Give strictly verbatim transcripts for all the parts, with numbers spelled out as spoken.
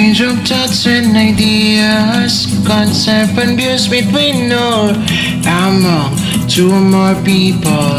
range of thoughts and ideas, concept and views between or among two or more people.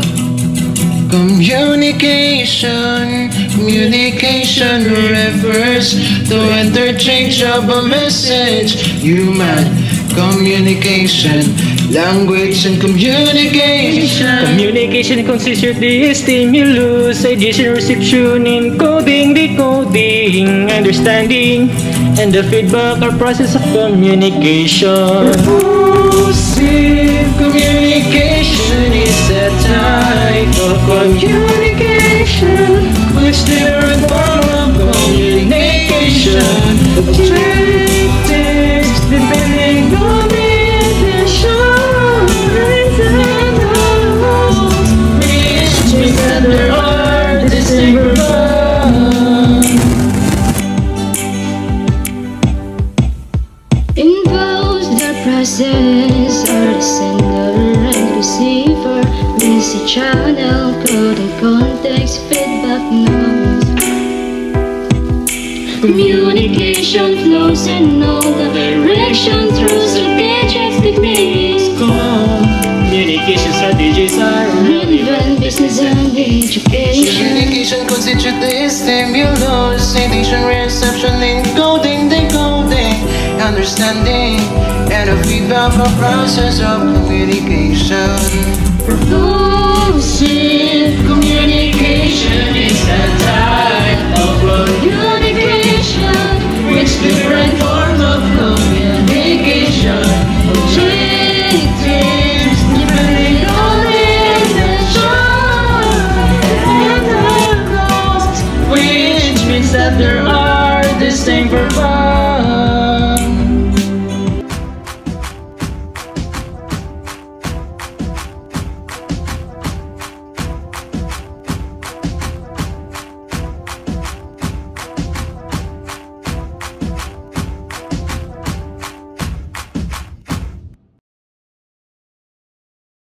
Communication, communication refers to interchange of a message. Human communication, language and communication. Communication consists of the stimulus, addition, reception, encoding, decoding, understanding, and the feedback or process of communication. Purposive communication is a type of communication, which different form of communication. Objectives depending on the intention and goals, which means that there are distinct forms. Involves the process or the sender and receiver, message channel, coding context, feedback notes. Communication flows in all the direction through strategic techniques. Communication strategies are Relevant business and education. Communication constitutes the stimulus, addition, reception, encoding, decoding, understanding, and a feedback or process of communication. Purposive communication is a type of communication, Which different form of communication. objectives depending on the intention and the goals. Which means that there are distinct purposes.